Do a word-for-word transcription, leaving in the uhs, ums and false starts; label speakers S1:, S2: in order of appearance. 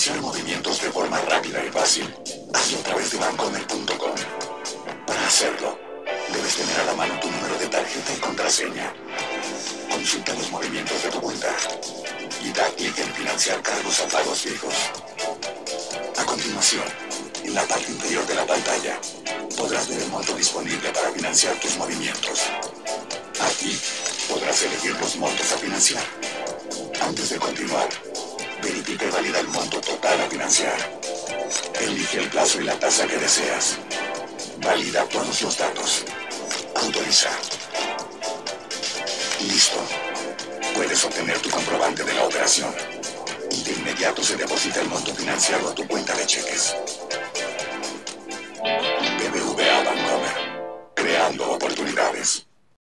S1: financiar movimientos de forma rápida y fácil, hazlo a través de bancomer punto com. Para hacerlo, debes tener a la mano tu número de tarjeta y contraseña. Consulta los movimientos de tu cuenta y da clic en financiar cargos a pagos fijos. A continuación, en la parte inferior de la pantalla, podrás ver el monto disponible para financiar tus movimientos. Aquí podrás elegir los montos a financiar. Antes de continuar, verifica y valida el monto total a financiar. Elige el plazo y la tasa que deseas. Valida todos los datos. Autoriza. Listo. Puedes obtener tu comprobante de la operación. Y de inmediato se deposita el monto financiado a tu cuenta de cheques.